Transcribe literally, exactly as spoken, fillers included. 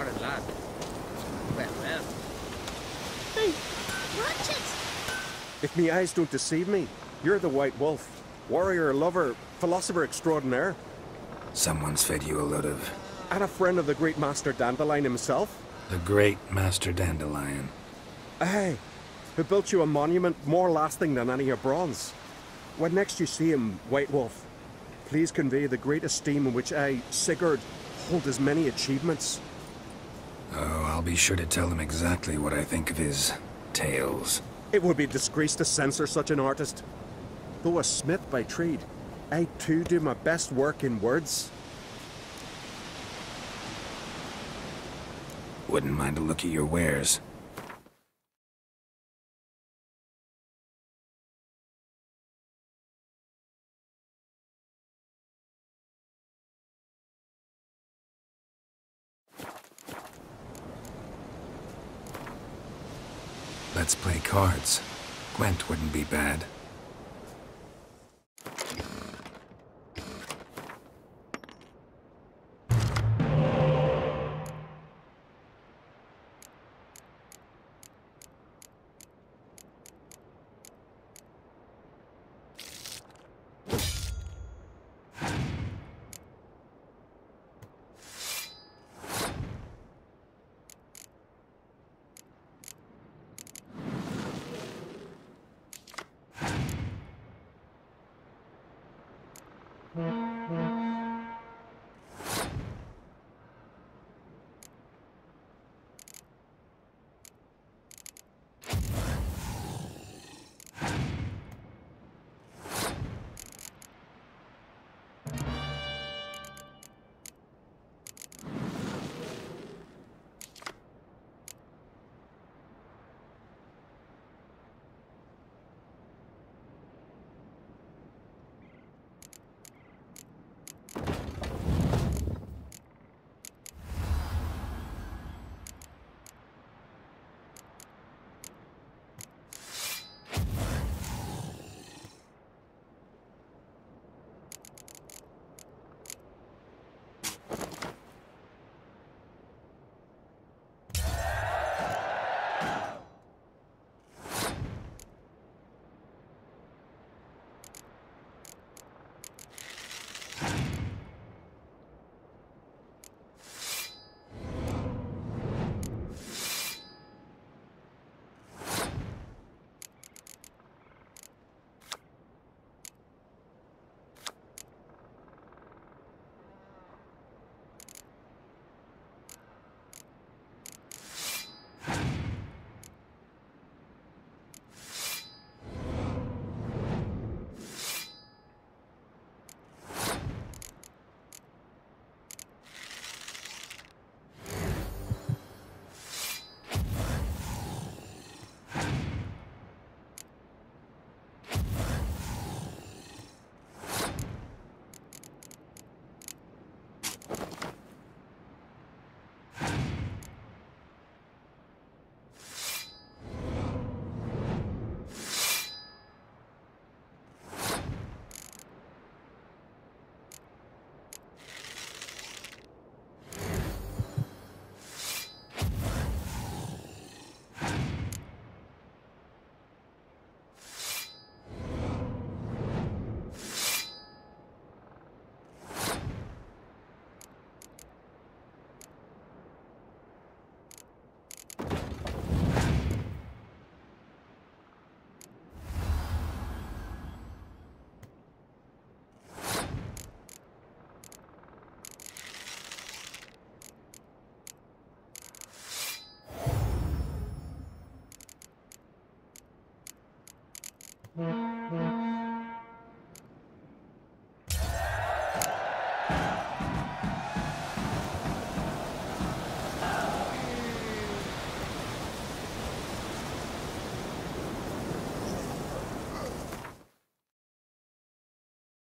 kind lad. Well, well. Hey, Ratchet! If me eyes don't deceive me, you're the White Wolf. Warrior, lover, philosopher extraordinaire. Someone's fed you a load of... And a friend of the great Master Dandelion himself. The great Master Dandelion. Aye, who built you a monument more lasting than any of bronze. When next you see him, White Wolf, please convey the great esteem in which I, Sigurd, hold his many achievements. Oh, I'll be sure to tell him exactly what I think of his tales. It would be a disgrace to censor such an artist. Though a smith by trade, I too do my best work in words. Wouldn't mind a look at your wares. Let's play cards. Gwent wouldn't be bad.